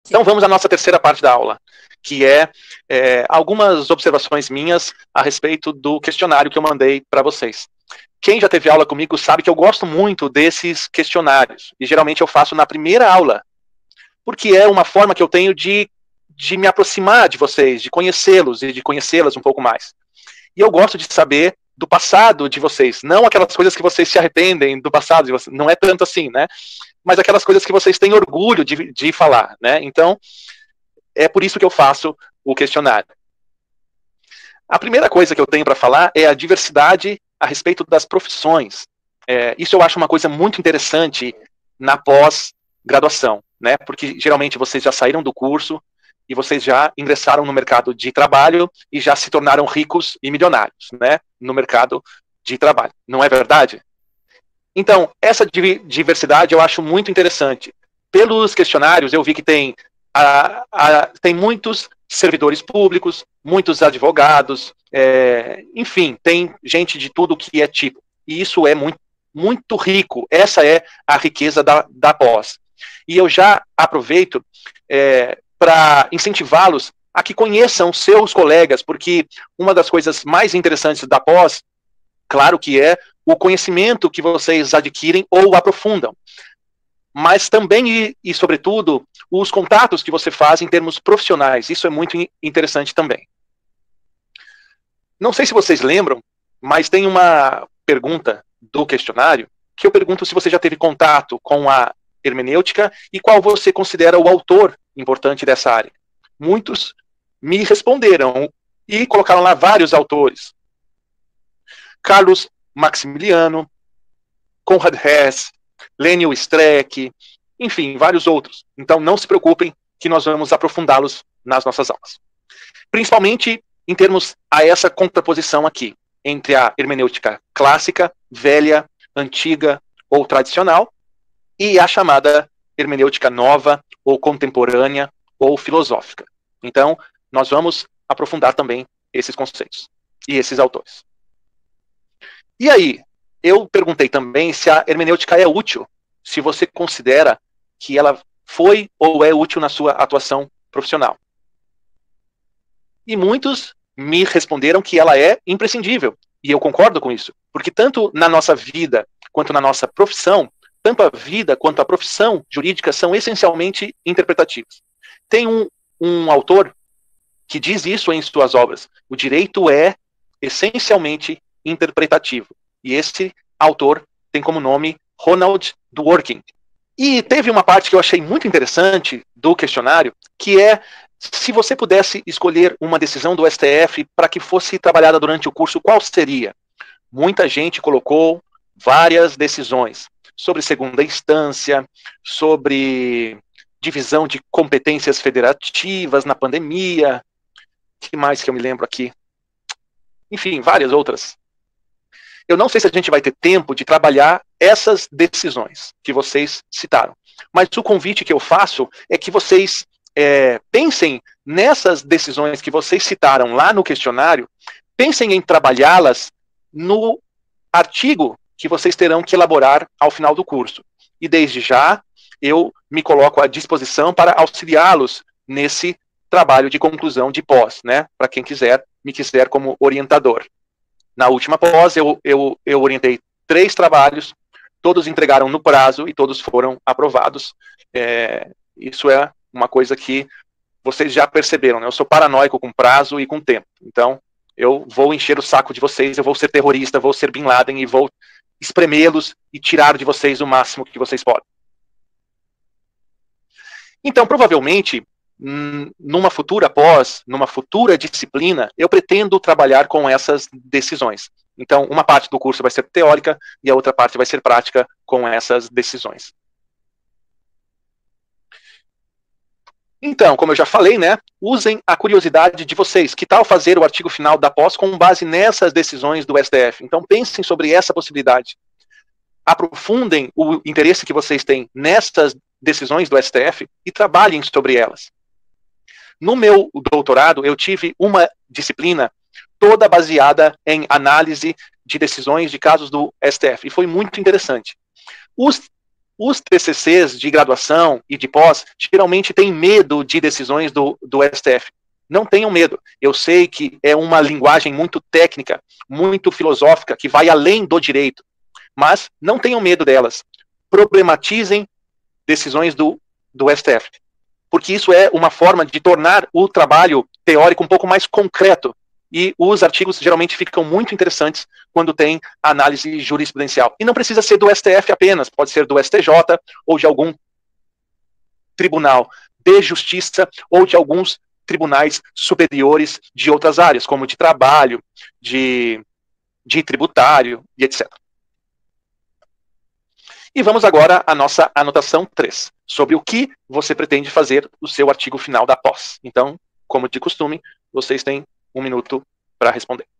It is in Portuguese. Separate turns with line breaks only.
Então vamos à nossa terceira parte da aula, que é algumas observações minhas a respeito do questionário que eu mandei para vocês. Quem já teve aula comigo sabe que eu gosto muito desses questionários, e geralmente eu faço na primeira aula, porque é uma forma que eu tenho de me aproximar de vocês, de conhecê-los e de conhecê-las um pouco mais. E eu gosto de saber do passado de vocês, não aquelas coisas que vocês se arrependem do passado de vocês, não é tanto assim, né? Mas aquelas coisas que vocês têm orgulho de falar, né? Então, é por isso que eu faço o questionário. A primeira coisa que eu tenho para falar é a diversidade a respeito das profissões. Isso eu acho uma coisa muito interessante na pós-graduação, né? Porque geralmente vocês já saíram do curso e vocês já ingressaram no mercado de trabalho e já se tornaram ricos e milionários, né? No mercado de trabalho. Não é verdade? Então, essa diversidade eu acho muito interessante. Pelos questionários, eu vi que tem muitos servidores públicos, muitos advogados, enfim, tem gente de tudo que é tipo. E isso é muito, muito rico. Essa é a riqueza da pós. E eu já aproveito para incentivá-los a que conheçam seus colegas, porque uma das coisas mais interessantes da pós, claro que é o conhecimento que vocês adquirem ou aprofundam, mas também e sobretudo os contatos que você faz em termos profissionais. Isso é muito interessante também. Não sei se vocês lembram, mas tem uma pergunta do questionário que eu pergunto se você já teve contato com a hermenêutica e qual você considera o autor importante dessa área. Muitos me responderam e colocaram lá vários autores. Carlos Maximiliano, Konrad Hess, Leniel Streck, enfim, vários outros. Então não se preocupem que nós vamos aprofundá-los nas nossas aulas. Principalmente em termos a essa contraposição aqui, entre a hermenêutica clássica, velha, antiga ou tradicional, e a chamada hermenêutica nova, ou contemporânea, ou filosófica. Então, nós vamos aprofundar também esses conceitos e esses autores. E aí, eu perguntei também se a hermenêutica é útil, se você considera que ela foi ou é útil na sua atuação profissional. E muitos me responderam que ela é imprescindível, e eu concordo com isso, porque tanto na nossa vida quanto na nossa profissão, tanto a vida quanto a profissão jurídica são essencialmente interpretativas. Tem um autor que diz isso em suas obras: o direito é essencialmente interpretativo. E esse autor tem como nome Ronald Dworkin. E teve uma parte que eu achei muito interessante do questionário, que é se você pudesse escolher uma decisão do STF para que fosse trabalhada durante o curso, qual seria? Muita gente colocou várias decisões sobre segunda instância, sobre divisão de competências federativas na pandemia, o que mais que eu me lembro aqui? Enfim, várias outras. Eu não sei se a gente vai ter tempo de trabalhar essas decisões que vocês citaram, mas o convite que eu faço é que vocês pensem nessas decisões que vocês citaram lá no questionário, pensem em trabalhá-las no artigo que vocês terão que elaborar ao final do curso. E desde já, eu me coloco à disposição para auxiliá-los nesse trabalho de conclusão de pós, né? Para quem me quiser como orientador. Na última pós, eu orientei 3 trabalhos, todos entregaram no prazo e todos foram aprovados. Isso é uma coisa que vocês já perceberam, né? Eu sou paranoico com prazo e com tempo. Então, eu vou encher o saco de vocês, eu vou ser terrorista, vou ser Bin Laden e vou espremê-los e tirar de vocês o máximo que vocês podem. Então, provavelmente, numa futura pós, numa futura disciplina, eu pretendo trabalhar com essas decisões. Então, uma parte do curso vai ser teórica e a outra parte vai ser prática com essas decisões. Então, como eu já falei, né, usem a curiosidade de vocês. Que tal fazer o artigo final da pós com base nessas decisões do STF? Então, pensem sobre essa possibilidade. Aprofundem o interesse que vocês têm nessas decisões do STF e trabalhem sobre elas. No meu doutorado, eu tive uma disciplina toda baseada em análise de decisões de casos do STF, e foi muito interessante. Os Os TCCs de graduação e de pós geralmente têm medo de decisões do STF. Não tenham medo. Eu sei que é uma linguagem muito técnica, muito filosófica, que vai além do direito, mas não tenham medo delas. Problematizem decisões do STF, porque isso é uma forma de tornar o trabalho teórico um pouco mais concreto. E os artigos geralmente ficam muito interessantes quando tem análise jurisprudencial. E não precisa ser do STF apenas, pode ser do STJ ou de algum tribunal de justiça ou de alguns tribunais superiores de outras áreas, como de trabalho, de tributário e etc. E vamos agora à nossa anotação 3, sobre o que você pretende fazer no seu artigo final da pós. Então, como de costume, vocês têm 1 minuto para responder.